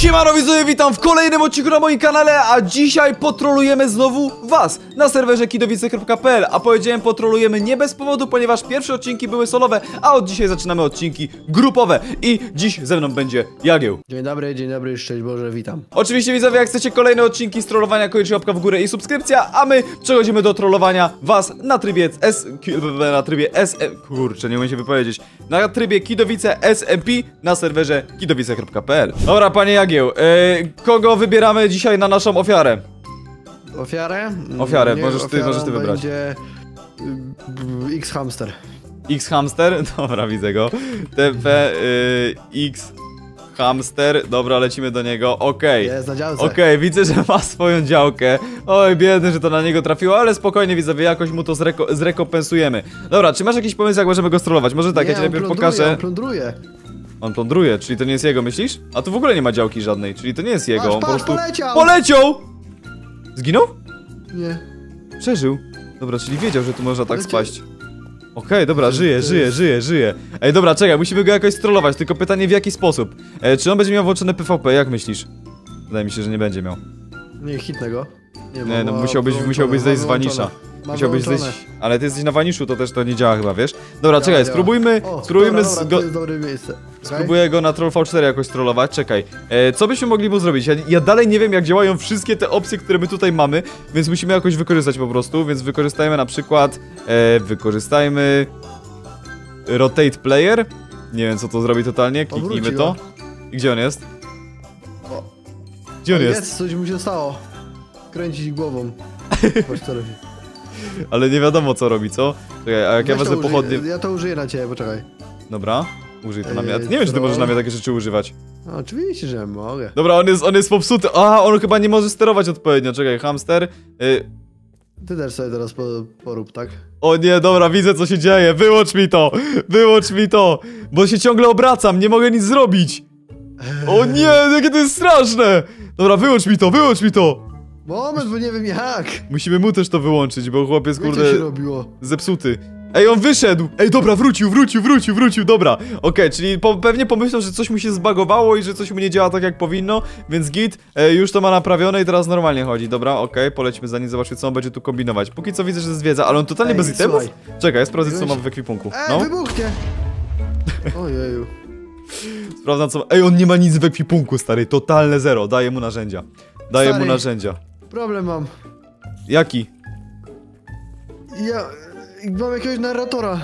Siemano widzowie, witam w kolejnym odcinku na moim kanale, a dzisiaj potrolujemy znowu was na serwerze kidowice.pl. A powiedziałem potrolujemy nie bez powodu, ponieważ pierwsze odcinki były solowe, a od dzisiaj zaczynamy odcinki grupowe. I dziś ze mną będzie Jagieł. Dzień dobry, szczęść Boże, witam. Oczywiście widzowie, jak chcecie kolejne odcinki z trollowania, koniecznie łapka w górę i subskrypcja, a my przechodzimy do trollowania was na trybie kurczę, nie umiem się wypowiedzieć. Na trybie Kidowice SMP na serwerze kidowice.pl. Dobra, panie Jagieł, kogo wybieramy dzisiaj na naszą ofiarę? Ofiarę? Możesz ty wybrać. Będzie X-Hamster. X-Hamster? Dobra, widzę go. X-Hamster, dobra, lecimy do niego, okej. Jest na działce. Okej, widzę, że ma swoją działkę. Oj, biedny, że to na niego trafiło, ale spokojnie widzowie, jakoś mu to zrekompensujemy. Dobra, czy masz jakiś pomysł, jak możemy go strollować? Może tak, ja ci najpierw pokażę. On plądruje. On plądruje, czyli to nie jest jego, myślisz? A tu w ogóle nie ma działki żadnej, czyli to nie jest jego, on po prostu... poleciał! Poleciał! Zginął? Nie. Przeżył. Dobra, czyli wiedział, że tu można tak spaść. Okej, dobra, żyje. Ej, dobra, czekaj, musimy go jakoś strollować, tylko pytanie w jaki sposób. Czy on będzie miał włączone PvP, jak myślisz? Wydaje mi się, że nie będzie miał. Nie, hitnę go. Nie, no musiałbyś zejść z Vanisha. Musiałbyś zejść, ale ty jesteś na Vanishu, to też to nie działa chyba, wiesz? Dobra, czekaj, spróbujmy to jest dobre miejsce. Spróbuję go na Troll V4 jakoś trollować, czekaj. Co byśmy mogli mu zrobić? Ja dalej nie wiem, jak działają wszystkie te opcje, które my tutaj mamy, więc musimy jakoś wykorzystać po prostu, więc wykorzystajmy na przykład... wykorzystajmy... Rotate Player. Nie wiem, co to zrobi totalnie, kliknijmy to. I gdzie on jest? Gdzie on jest? Coś mu się stało. Kręcić głową. Ale nie wiadomo, co robi, co? Czekaj, a jak ja wezmę pochodnie... Ja to użyję na ciebie, poczekaj. Dobra, użyj to na mnie. Nie wiem, czy ty możesz na mnie takie rzeczy używać. No, oczywiście, że mogę. Dobra, on jest popsuty. A, on chyba nie może sterować odpowiednio. Czekaj, hamster. Ty też sobie teraz porób, tak? O nie, dobra, widzę, co się dzieje. Wyłącz mi to. Bo się ciągle obracam, nie mogę nic zrobić. O nie, jakie to jest straszne. Dobra, wyłącz mi to. Moment, bo nie wiem jak. Musimy mu też to wyłączyć, bo chłopiec, kurde, się robiło? Zepsuty. Ej, on wyszedł! Ej, dobra, wrócił, dobra. Okej, czyli pewnie pomyślał, że coś mu się zbagowało i że coś mu nie działa tak jak powinno, więc git, już to ma naprawione i teraz normalnie chodzi, dobra, okej, polećmy za nim, zobaczmy, co on będzie tu kombinować. Póki co widzę, że zwiedza, ale on totalnie bez itemów? Czekaj, ja sprawdzę, co ma w ekwipunku. No. Wybuchnie! Ojeju. Sprawdzam, co... Ej, on nie ma nic w ekwipunku, stary, totalne zero, daję mu narzędzia. Problem mam. Jaki? Ja mam jakiegoś narratora.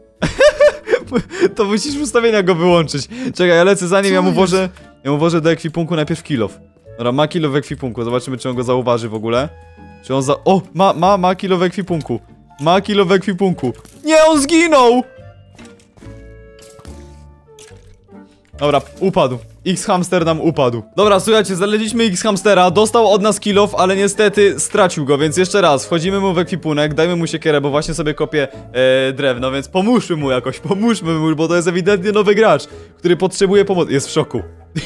To musisz ustawienia go wyłączyć. Czekaj, ja lecę za nim, ja mu włożę do ekwipunku najpierw kilof. Dobra, ma kilo w ekwipunku, zobaczymy, czy on go zauważy w ogóle. Czy on O, ma kilo w ekwipunku. Nie, on zginął! Dobra, upadł. X-Hamster nam upadł. Dobra, słuchajcie, znaleźliśmy X-Hamstera, dostał od nas kill-off, ale niestety stracił go, więc jeszcze raz, wchodzimy mu w ekwipunek, dajmy mu siekierę, bo właśnie sobie kopie drewno, więc pomóżmy mu jakoś, bo to jest ewidentnie nowy gracz, który potrzebuje pomocy. Jest w szoku.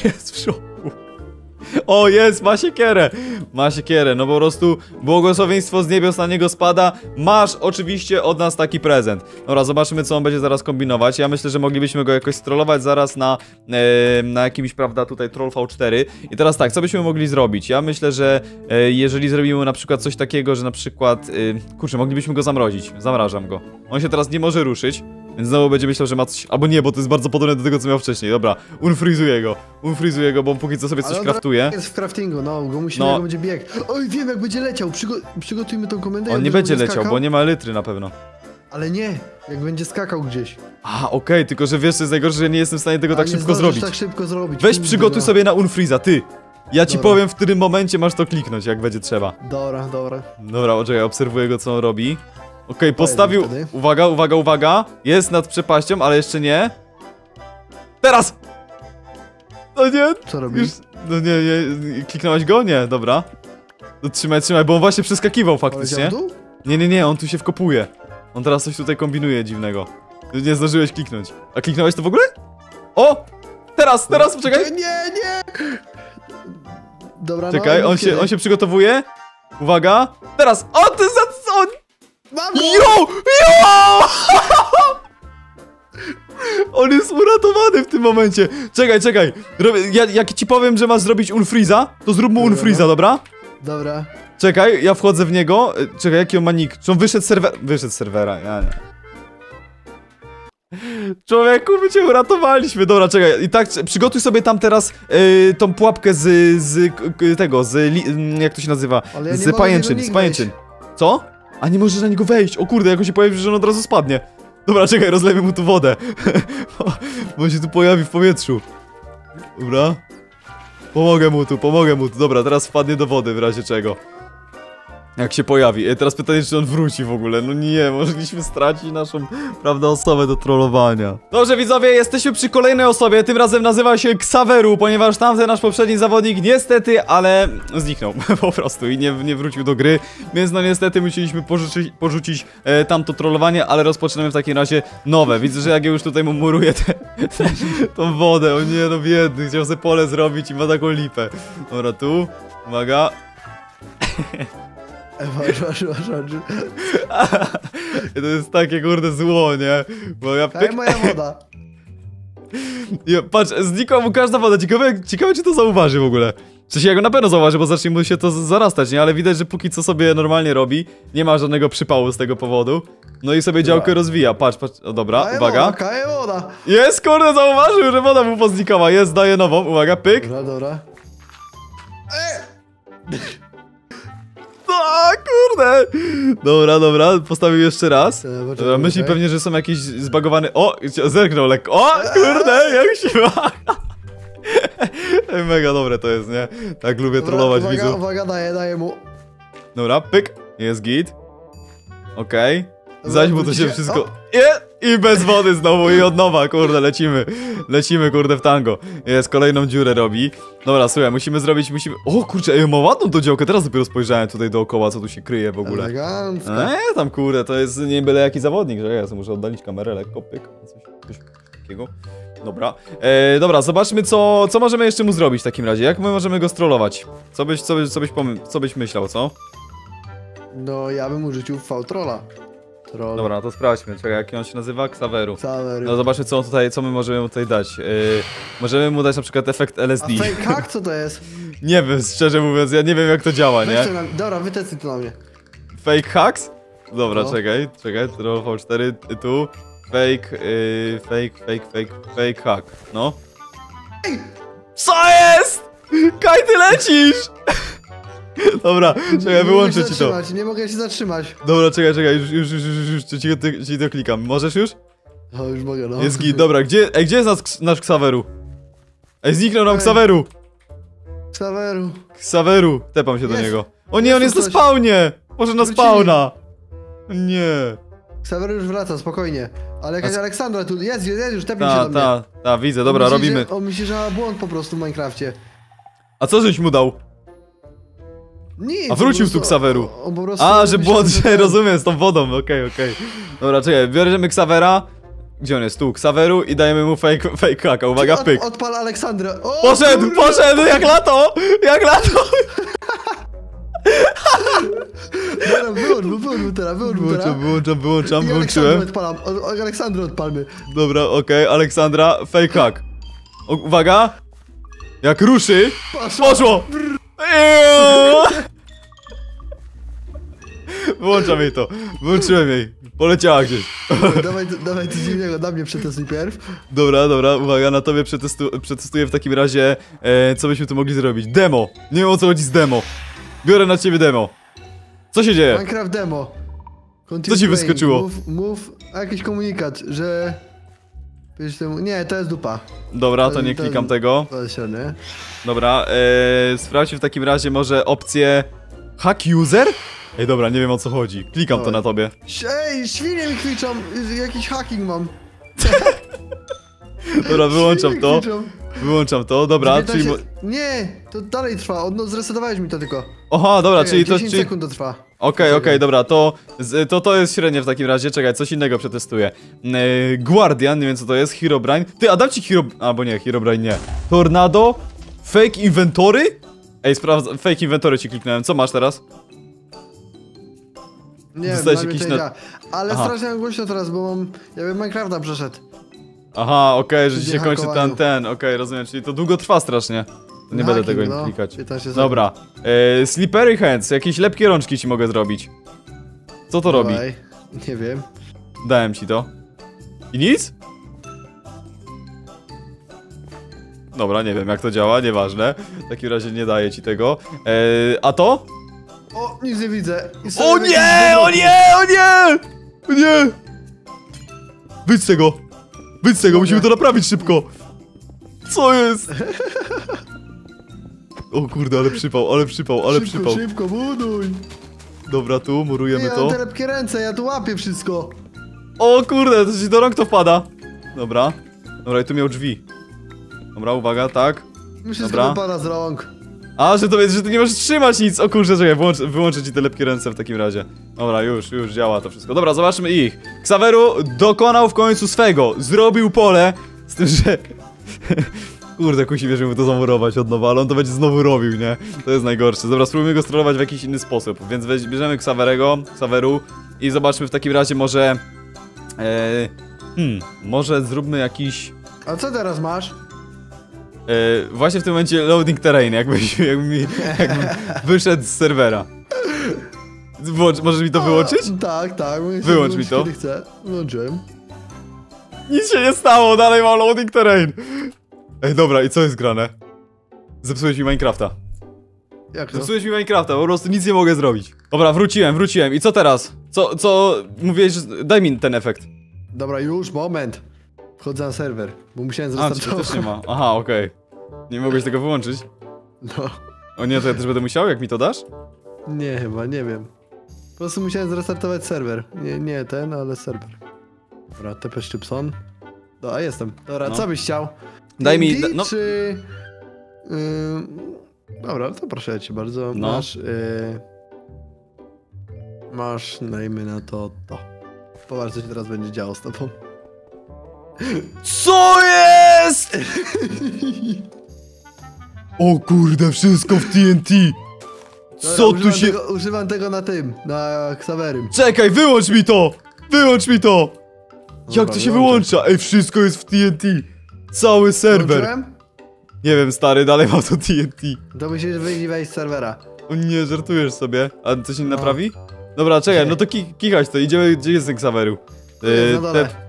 O, jest, ma siekierę, no po prostu błogosławieństwo z niebios na niego spada. Masz oczywiście od nas taki prezent. Dobra, zobaczymy, co on będzie zaraz kombinować. Ja myślę, że moglibyśmy go jakoś strollować zaraz na jakimś, prawda, tutaj Troll V4. I teraz tak, co byśmy mogli zrobić? Ja myślę, że jeżeli zrobimy na przykład coś takiego, że na przykład, kurczę, moglibyśmy go zamrozić. Zamrażam go. On się teraz nie może ruszyć. Więc znowu będzie myślał, że ma coś... Albo nie, bo to jest bardzo podobne do tego, co miał wcześniej. Dobra, unfreezuję go, bo on póki co sobie coś kraftuje. Jest w craftingu, no, go musimy, jak będzie bieg. Oj, wiem, jak będzie leciał, przygotujmy tą komendę. On nie będzie leciał, bo nie ma litry na pewno. Ale nie, jak będzie skakał gdzieś. A, okej, tylko że wiesz, co jest najgorsze, że nie jestem w stanie tego tak szybko zrobić. Weź kurde, przygotuj sobie na unfreeza, ty! Ja ci powiem, w którym momencie masz to kliknąć, jak będzie trzeba. Dobra. Dobra, poczekaj, obserwuję go, co on robi. Okej, postawił... Uwaga. Jest nad przepaścią, ale jeszcze nie. Teraz! No nie. Co robisz? No nie. Kliknąłeś go? Nie, dobra. No trzymaj, bo on właśnie przeskakiwał faktycznie. Nie, on tu się wkopuje. On teraz coś tutaj kombinuje dziwnego. Nie zdążyłeś kliknąć. A kliknąłeś to w ogóle? O! Teraz, poczekaj! Nie! Dobra, czekaj, on się przygotowuje. Uwaga! Teraz! O, ty za co? Mam go! Jo! On jest uratowany w tym momencie. Czekaj. Jak ci powiem, że masz zrobić unfreeza, to zrób mu unfreeza, dobra? Dobra. Czekaj, ja wchodzę w niego. Czekaj, jaki on ma nick? Czy on wyszedł z serwera? Wyszedł z serwera, ja nie. Człowieku, my cię uratowaliśmy. Dobra, czekaj. I tak, przygotuj sobie tam teraz tą pułapkę jak to się nazywa? Ale ja nie z mogę pajęczyn, na niego z pajęczyn. Co? A nie możesz na niego wejść. O kurde, jak on się pojawi, że on od razu spadnie. Dobra, czekaj, rozlejmy mu tu wodę. Bo on się tu pojawi w powietrzu. Dobra. Pomogę mu tu. Dobra, teraz wpadnie do wody w razie czego. Jak się pojawi. Teraz pytanie, czy on wróci w ogóle. No nie, mogliśmy stracić naszą, prawda, osobę do trollowania. Dobrze, widzowie, jesteśmy przy kolejnej osobie. Tym razem nazywa się Xaveru, ponieważ tamten nasz poprzedni zawodnik niestety, ale zniknął po prostu i nie wrócił do gry. Więc no niestety musieliśmy porzucić tamto trollowanie, ale rozpoczynamy w takim razie nowe. Widzę, że jak ja już tutaj mu muruję tą wodę. O nie, no biedny, chciał sobie pole zrobić i ma taką lipę. Dobra, tu. Uwaga. Masz. To jest takie kurde zło, nie? Bo ja Daj moja woda. Patrz, znikła mu każda woda. Ciekawe czy to zauważy w ogóle. W sensie ja go na pewno zauważy, bo zacznie mu się to zarastać, nie? Ale widać, że póki co sobie normalnie robi. Nie ma żadnego przypału z tego powodu. No i sobie działkę rozwija. Patrz. O, dobra, uwaga. Woda. Jest, kurde, zauważył, że woda mu poznikała. Jest, daje nową. Uwaga, pyk. Dobra. A, kurde! Dobra, postawił jeszcze raz. Dobra, myśli pewnie, że są jakieś zbagowane... O! Zerknął lekko. O! Kurde, jak się ma! Mega dobre to jest, nie? Tak lubię trollować widzów. Uwaga, daję mu. Dobra, pyk. Jest git. Okej. Zaś mu to się wszystko... I bez wody znowu i od nowa, kurde, lecimy, kurde, w tango. Jest, kolejną dziurę robi. Dobra, słuchaj, musimy... O kurczę, ma ładną tą działkę, teraz dopiero spojrzałem tutaj dookoła, co tu się kryje w ogóle. Elegancko. Tam kurde, to jest nie byle jaki zawodnik, że ja sobie muszę oddalić kamerę, lekko, pyk, coś takiego. Dobra, dobra, zobaczmy co możemy jeszcze mu zrobić w takim razie, jak my możemy go strollować? Co byś myślał, co? No, ja bym użycił V-Trolla. Dobra, no to sprawdźmy, czekaj, jak on się nazywa? Xaveru. Xaveru. No zobaczmy co my możemy mu tutaj dać. Możemy mu dać na przykład efekt LSD. A fake hack co to jest? Nie wiem, szczerze mówiąc, ja nie wiem jak to działa, nie? Dobra, wytestuj to na mnie. Fake hacks? Dobra, no. czekaj, Troll V4, tu. Fake hack, no. Ej! Co jest? Kaj, ty lecisz! Dobra, czekaj, wyłączę ci to. Nie mogę się zatrzymać. Dobra, czekaj, już ci to klikam. Możesz już? No, już mogę, no. Jest git, dobra, gdzie jest nasz Xaveru? Ej, zniknął nam Xaveru! Xaveru, tepam się do niego. O nie, on jest na spawnie! Poszedł na spawna! Nie. Xaveru już wraca, spokojnie. Ale jakaś Aleksandra tu jest już, tepnij się do mnie. Widzę, dobra, robimy. On myśli, że ma błąd po prostu w Minecrafcie. A co żeś mu dał? Nic. A wrócił tu Xaveru. A, że błąd, że rozumiem, z tą wodą, okej. Dobra, czekaj, bierzemy Xavera. Gdzie on jest? Tu, Xaveru i dajemy mu fake hacka, uwaga, pyk. Odpal Aleksandra. Poszedł, jak lato! Dobra, wyłącz teraz. Wyłączyłem. Aleksandrę odpalmy. Dobra, okej, Aleksandra, fake hack. Uwaga! Jak ruszy... Poszło! Wyłączam jej to. Wyłączyłem jej. Poleciała gdzieś. Dawaj coś innego, na mnie przetestuj pierw. Dobra, uwaga, na tobie przetestuję w takim razie, co byśmy tu mogli zrobić. Demo! Nie wiem o co chodzi z demo. Biorę na ciebie demo. Co się dzieje? Minecraft demo. Co ci wyskoczyło? Mów jakiś komunikat, że... Nie, to jest dupa. Dobra, to nie klikam tego. To jest średnie. Dobra, sprawdźmy w takim razie może opcję... Hack user? Ej, dobra, nie wiem o co chodzi. Klikam to na tobie. Ej, świnie mi kwiczą! Jakiś hacking mam. Dobra, wyłączam to, dobra, 19... czyli... Nie, to dalej trwa, zresetowałeś mi to tylko. Aha, dobra, czekaj, czyli 10 sekund to trwa. Okej, dobra, to jest średnie w takim razie, czekaj, coś innego przetestuję. Guardian, nie wiem co to jest, Herobrine. Ty, a dam ci albo nie, Herobrine nie. Tornado, Fake Inventory? Ej, fake inventory ci kliknąłem, co masz teraz? Nie wiem, jakiś ale strasznie głośno teraz, bo jakby Minecrafta przeszedł. Aha, okej, że ci się kończy hakowaniu. okej, rozumiem, czyli to długo trwa strasznie. To nie będę tego klikać. 15 sekund. Dobra, slippery hands, jakieś lepkie rączki ci mogę zrobić. Co to robi? Dawaj. Nie wiem. Dałem ci to. I nic? Dobra, nie wiem jak to działa, nieważne. W takim razie nie daję ci tego. A to? O, nic nie widzę. O nie! O nie! O nie! O nie! Wyjdź z tego! Wyjdź z tego, musimy to naprawić szybko! Co jest? O kurde, ale przypał, ale przypał, ale przypał. Szybko, buduj! Dobra, tu murujemy Ja to. mam te lepkie ręce, ja tu łapię wszystko. O kurde, to ci do rąk to wpada. Dobra. Dobra, i tu miał drzwi. Dobra, uwaga, tak. Wszystko Dobra. wypada z rąk. A, że to jest, że ty nie możesz trzymać nic. O kurczę, czekaj, wyłączę ci te lepkie ręce w takim razie. Dobra, już działa to wszystko. Dobra, zobaczmy ich. Xaveru dokonał w końcu swego. Zrobił pole. Z tym, że... Kurde, kusi wiesz, żeby to zamurować od nowa, ale on to będzie znowu robił, nie? To jest najgorsze. Dobra, spróbujmy go strollować w jakiś inny sposób. Więc bierzemy Xaveru i zobaczmy w takim razie może... może zróbmy jakiś... A co teraz masz? Właśnie w tym momencie loading terrain, jakbym wyszedł z serwera. Możesz mi to wyłączyć? Tak. Wyłącz mi to. Kiedy chcę. Wyłączyłem. Nic się nie stało, dalej mam loading terrain. Ej, dobra, i co jest grane? Zepsułeś mi Minecrafta. Jak to? Zepsułeś mi Minecrafta, po prostu nic nie mogę zrobić. Dobra, wróciłem. I co teraz? Co mówiłeś, że... Daj mi ten efekt. Dobra, już, moment. Wchodzę na serwer, bo musiałem A, zrestartować. czy też nie ma. Aha, okej. Nie mogłeś tego wyłączyć? No, O nie, to ja też będę musiał, jak mi to dasz? nie chyba, nie wiem. Po prostu musiałem zrestartować serwer. Nie ten, ale serwer. Dobra, TP Szczypson. Dobra, jestem. Dobra, No. co byś chciał? Daj mi... TNT No, czy... Dobra, to proszę cię bardzo. No. Masz, dajmy na to. Popatrz, co się teraz będzie działo z tobą. co jest?! O kurde, wszystko w TNT! Dobra, Co tu się... używam tego na tym, na Xaverym. Czekaj, wyłącz mi to! Wyłącz mi to! Jak Dobra, to się wyłączę. wyłącza? Ej, wszystko jest w TNT! Cały serwer! Wyłączyłem? Nie wiem, stary, dalej mam to TNT. To musisz wyjść i wejść z serwera. O nie, żartujesz sobie. A coś się nie No. naprawi? Dobra, czekaj, Nie. no to kichać to, idziemy, gdzie jest ten Xaveru? jest na dole.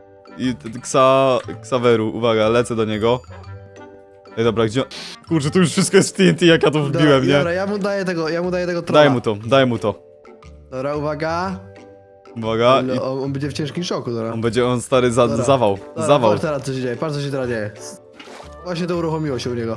Xaveru, uwaga, lecę do niego. Ej, dobra, gdzie... Kurczę, tu już wszystko jest w TNT, jak ja to wbiłem, nie? Dobra, ja mu daję tego trolla. Daj mu to. Dobra, uwaga. Uwaga, i On będzie w ciężkim szoku, dobra. on stary Dobra. zawał. Dobra, Zawał. Patrz teraz co się dzieje, patrz co się teraz dzieje. Właśnie to uruchomiło się u niego.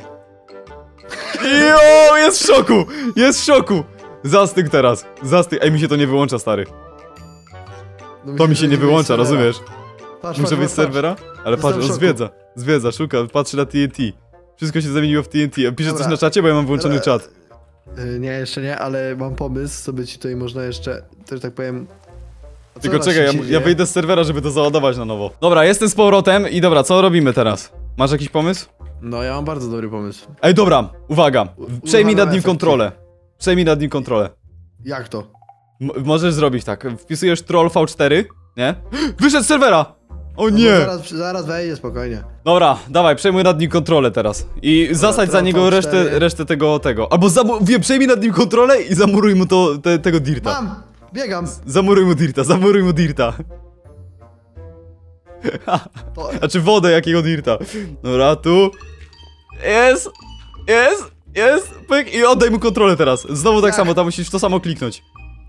Jo, jest w szoku! Jest w szoku! Zastyk teraz. Zastyk. Ej, mi się to nie wyłącza, stary. No, To mi się nie wyłącza, serwera. rozumiesz? Patrz, Muszę wyjść z serwera? Ale patrz, Jestem on w szoku. zwiedza, szuka, patrzy na TNT. Wszystko się zamieniło w TNT. Pisze coś Dobra. na czacie, bo ja mam wyłączony Dobra. czat. Nie, jeszcze nie, ale mam pomysł, sobie ci tutaj można jeszcze, też tak powiem... A co Tylko właśnie czekaj, się ja dzieje? wyjdę z serwera, żeby to załadować na nowo. Dobra, jestem z powrotem i dobra, co robimy teraz? Masz jakiś pomysł? No, ja mam bardzo dobry pomysł. Ej, dobra, uwaga. Przejmij nad nim efekt. kontrolę. Przejmij nad nim kontrolę. Jak to? Możesz zrobić tak. Wpisujesz troll V4, nie? Wyszedł z serwera! O No, nie! zaraz wejdzie, spokojnie. Dobra, dawaj, przejmuj nad nim kontrolę teraz. I zasadź za troll niego V4. resztę tego. Albo przejmij nad nim kontrolę i zamuruj mu tego dirta. Mam! Biegam! Zamuruj mu dirta. To, Znaczy wodę jakiego dirta. Dobra, tu. Jest, pyk i oddaj mu kontrolę teraz. Znowu tak Tak. samo, tam musisz to samo kliknąć.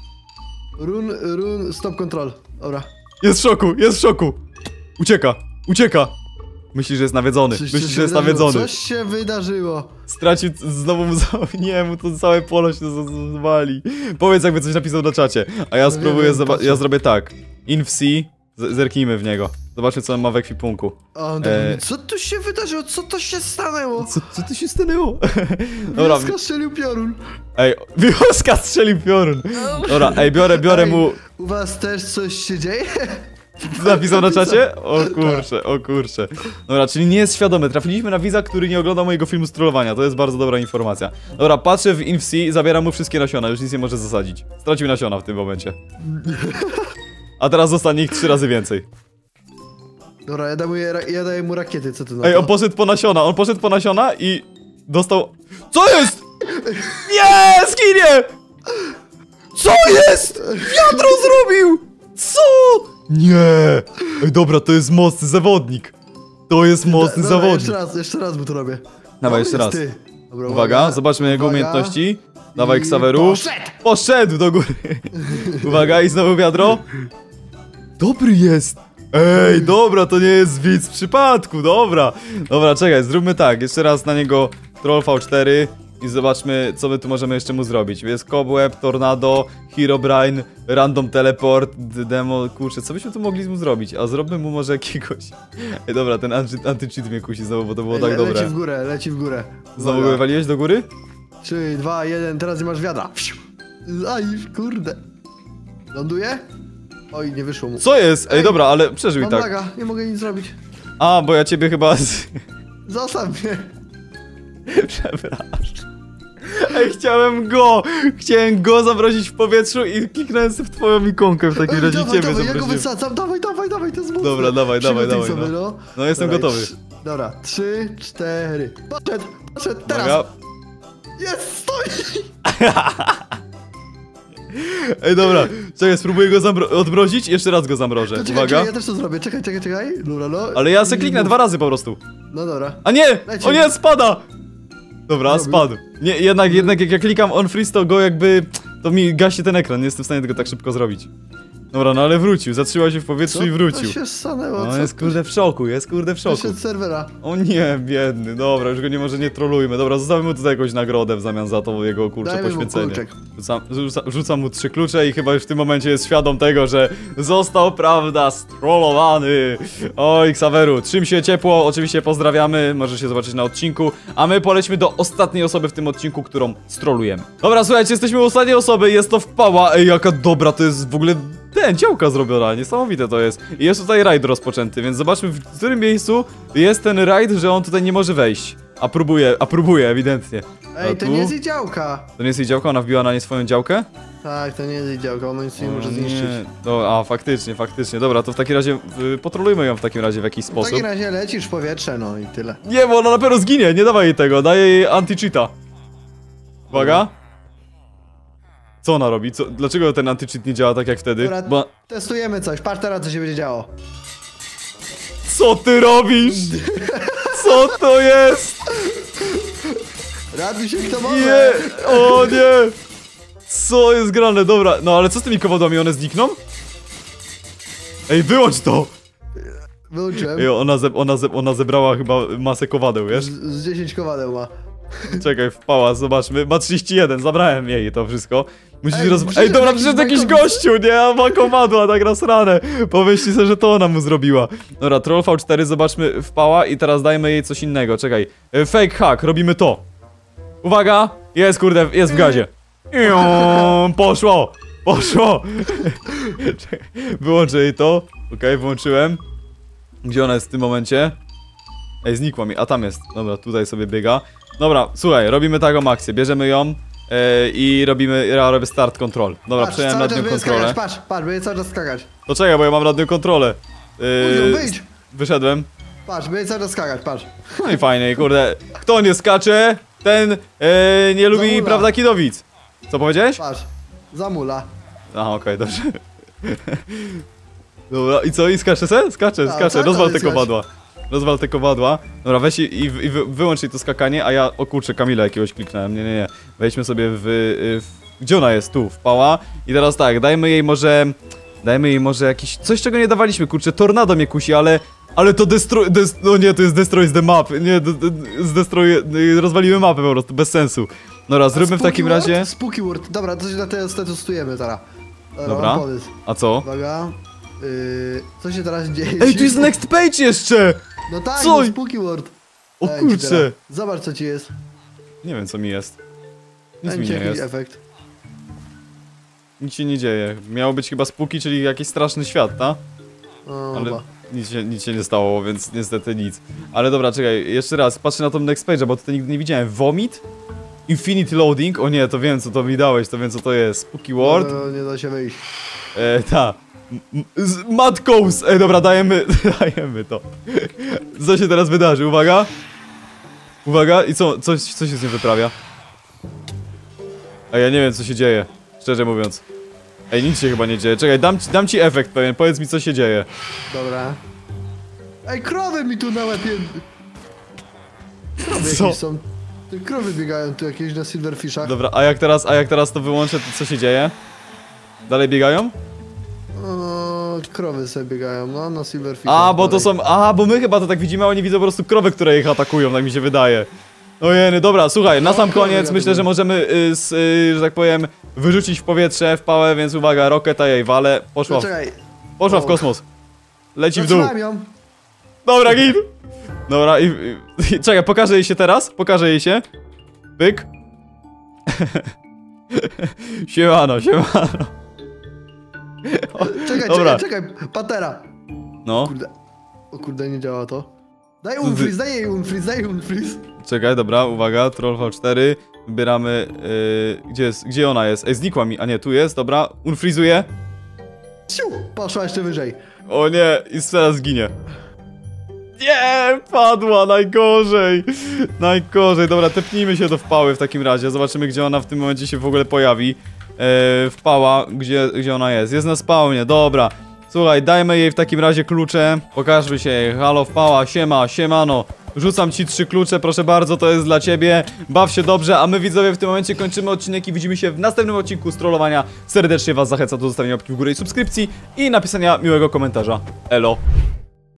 stop control. Dobra. Jest w szoku. Ucieka. Myśli, że jest nawiedzony. Coś Myśli, się że jest wydarzyło. nawiedzony. Coś się wydarzyło. Stracił, znowu mu to całe pole się zwali. Powiedz, jakby coś napisał na czacie. A ja spróbuję, patrzę. ja zrobię tak. Inf-C, zerknijmy w niego. Zobaczmy, co on ma w ekwipunku. A on tak mówi, co tu się wydarzyło? Co to się stanęło? Co tu się stanęło? Dobra, Wioska strzelił piorun. ej, wioska strzelił piorun. Dobra, ej, biorę Ej, mu... U was też coś się dzieje? Napisał na czacie? O kurczę. Dobra, czyli nie jest świadomy. Trafiliśmy na widza, który nie oglądał mojego filmu z trollowania. To jest bardzo dobra informacja. Dobra, patrzę w Inf-C i zabieram mu wszystkie nasiona. Już nic nie może zasadzić. Stracił nasiona w tym momencie. A teraz zostanie ich 3 razy więcej. Dobra, ja daję mu rakiety, co ty na Ej, to? on poszedł po nasiona i dostał... Co jest? Nie, zginie! Co jest? Wiadro zrobił! Co? Nie! Ej, dobra, to jest mocny zawodnik. To jest mocny Dobra, zawodnik. jeszcze raz mu to robię. Dawaj, O, jeszcze raz. jest ty. Dobra, Uwaga, zobaczmy jego Uwaga. umiejętności. Dawaj, I Ksaweru. poszedł! Poszedł do góry. Uwaga, i znowu wiadro. Dobry jest. Ej, dobra, to nie jest widz z przypadku, dobra. Dobra, czekaj, zróbmy tak. Jeszcze raz na niego Troll V4 i zobaczmy, co my tu możemy jeszcze mu zrobić. Jest Cobweb, Tornado, Herobrine, Random Teleport, Demo, kurczę, co byśmy tu mogli mu zrobić? A zróbmy mu może jakiegoś... Ej, dobra, ten anti-cheat mnie kusi znowu, bo to było Ej, tak dobre. Leci w górę. Znowu Uwaga. go wywaliłeś do góry? 3, 2, 1, teraz nie masz wiadra. Aj, kurde. Ląduje? Oj, nie wyszło mu. Co jest? Ej, Ej, dobra, ale przeżył i Mam tak. laga, nie mogę nic zrobić. A, bo ja ciebie chyba... Zostaw mnie. Przepraszam. Ej, chciałem go zamrozić w powietrzu i kliknąłem sobie w twoją ikonkę, w takim Ej, razie dawaj, ciebie dawaj, ja go zamroziłem. wysadzam, dawaj, to jest mocne. Dobra, dawaj, Przygotuj dawaj, sobie, no. No, jestem Dawaj, gotowy. Dobra, 3, 4. Poszedł, teraz. Uwaga. Jest, stoi. Ej, dobra, czekaj, spróbuję go odmrozić i jeszcze raz go zamrożę. To czekaj, Uwaga. czekaj, ja też to zrobię, czekaj. Dobra, no. Ale ja se kliknę 2 razy po prostu. No dobra. A nie! Leci. O nie, spada! Dobra, Zrobił. spadł. Nie, jednak jak ja klikam on freeze, to go jakby... To mi gaśnie ten ekran, nie jestem w stanie tego tak szybko zrobić. Dobra, no ale wrócił, zatrzymał się w powietrzu i wrócił. Co się stanęło? No Co? jest kurde w szoku, Wyszedł z serwera. O nie, biedny, dobra, już go nie trolujmy. Dobra, zostawmy mu tutaj jakąś nagrodę w zamian za to jego kurcze Dajmy mu poświęcenie. kluczek. Rzucam mu 3 klucze i chyba już w tym momencie jest świadom tego, że został, prawda, strollowany. Oj, Ksaweru, trzym się ciepło, oczywiście pozdrawiamy, możesz się zobaczyć na odcinku, a my polećmy do ostatniej osoby w tym odcinku, którą strollujemy. Dobra, słuchajcie, jesteśmy u ostatniej osoby, jest to Wpała. Ej, jaka dobra, to jest w ogóle... działka zrobiona, niesamowite to jest. I jest tutaj rajd rozpoczęty, więc zobaczmy w którym miejscu jest ten rajd, że on tutaj nie może wejść. A próbuje ewidentnie. Ej, A to tu? nie jest jej działka. To nie jest jej działka, ona wbiła na nie swoją działkę? Tak, to nie jest jej działka, ona nic nie może O zniszczyć. No, a faktycznie. Dobra, to w takim razie potrolujmy ją w takim razie w jakiś W sposób. takim razie lecisz w powietrze, no i tyle. Nie, bo ona na pewno zginie, nie dawaj jej tego, daję jej anti-cheata. Uwaga. Co ona robi? Dlaczego ten anti-cheat nie działa tak jak wtedy? Dobra, Bo... testujemy coś, patrz teraz co się będzie działo. Co ty robisz? Co to jest? Ratuj się kto może. Nie! O nie! Co jest grane? Dobra, no ale co z tymi kowadłami? One znikną? Ej, wyłącz to! Wyłączyłem. Ej, ona zebrała chyba masę kowadeł, wiesz? Z 10 kowadeł ma. Czekaj, Wpała, zobaczmy. Ma 31, zabrałem jej to wszystko. Musisz Ej, Ej, dobra, jakiś przyszedł jakiś bajkowy. gościu, nie? A ma kowadła, tak rozsrane. Pomyśli sobie, że to ona mu zrobiła. Dobra, Troll V4, zobaczmy Wpała i teraz dajmy jej coś innego. Czekaj. Fake hack, robimy to. Uwaga! Jest, kurde, jest w gazie. Poszło! Czekaj, wyłączę jej to. Okej, wyłączyłem. Gdzie ona jest w tym momencie? Ej, znikła mi, a tam jest. Dobra, tutaj sobie biega. Dobra, słuchaj, robimy taką akcję. Bierzemy ją i ja robię start control. Dobra, Patrz, przejąłem cały nad nią czas będzie kontrolę. skakać, patrz, będzie cały czas skakać. To czekaj, bo ja mam nad nią kontrolę. Wyjdź. Wyszedłem. Patrz, będzie cały czas skakać, patrz. No i fajnie, kurde. Kto nie skacze, ten nie lubi, Zamula. prawda, kidowic. Co powiedziałeś? Patrz. Zamula. Aha, okej, dobrze. Dobra, i co? I skacze se? Skacze, Tak, tak, rozwal to te jest kowadła. Rozwal te kowadła. Dobra, weź wyłącz jej to skakanie, a ja, o kurczę, Kamila jakiegoś kliknąłem, nie. Wejdźmy sobie gdzie ona jest? Tu, Wpała. I teraz tak, dajmy jej może jakiś, coś czego nie dawaliśmy, kurczę, tornado mnie kusi, ale to no nie, to jest destroy the map, nie, rozwalimy mapę po prostu, bez sensu. Dobra, zróbmy w takim razie... Spooky Word, dobra, to się na teraz testujemy teraz. Dobra. Mam pomysł. A co? Uwaga. Co się teraz dzieje? Ej, tu jest next page jeszcze! No tak, Co? no Spooky Word. O Dałem ci kurczę! teraz. Zobacz co ci jest. Nie wiem co mi jest. Nic Dałem mi ci nie jakiś jest. efekt. Nic się nie dzieje. Miało być chyba spooky, czyli jakiś straszny świat, ta? O, Ale chyba. nic się nie stało, więc niestety nic. Ale dobra, czekaj, jeszcze raz, patrzę na tą next page'a, bo tutaj nigdy nie widziałem. Vomit? Infinity Loading? O nie, to wiem co to mi dałeś, to wiem co to jest. Spooky World? No, nie da się wyjść. Ta. Mad Coast! Ej, dobra, dajemy to. Co się teraz wydarzy? Uwaga. Uwaga, i co się z nim wyprawia? Ej, ja nie wiem, co się dzieje. Szczerze mówiąc. Ej, nic się chyba nie dzieje. Czekaj, dam ci efekt pewien. Powiedz mi, co się dzieje. Dobra. Ej, krowy mi tu na łebie. Krowy Co? jakieś są. Te krowy biegają tu jakieś na silverfishach. Dobra, a jak teraz to wyłączę, to co się dzieje? Dalej biegają? O, krowy sobie biegają, no, na silverfishach. A, bo to są... A, bo my chyba to tak widzimy, a oni widzą po prostu krowy, które ich atakują, tak mi się wydaje. Ojej, dobra, słuchaj, na sam koniec myślę, że możemy, że tak powiem, wyrzucić w powietrze, w pałę, więc uwaga, roketa jej wale, poszła w kosmos. Leci w dół. Zatrzymałem ją. Dobra, git! Dobra, czekaj, pokażę jej się teraz, Pyk. Siemano. Czekaj, patera. No. Kurde. O kurde, nie działa to. Daj unfreeze, daj unfreeze. Czekaj, dobra, uwaga, Troll V4. Wybieramy, gdzie ona jest? Ej, znikła mi, a nie, tu jest, dobra, unfreezuję. Siu, poszła jeszcze wyżej. O nie, i teraz zginie. Nie, padła, najgorzej. Dobra, tepnijmy się do wpały w takim razie, zobaczymy, gdzie ona w tym momencie się w ogóle pojawi. Wpała, gdzie ona jest? Jest na spawnie, dobra. Słuchaj, dajmy jej w takim razie klucze. Pokażmy się jej. Halo, wpała, siemano. Rzucam ci 3 klucze, proszę bardzo, to jest dla ciebie. Baw się dobrze, a my widzowie w tym momencie kończymy odcinek i widzimy się w następnym odcinku z trollowania. Serdecznie was zachęcam do zostawienia łapki w górę i subskrypcji i napisania miłego komentarza. Elo.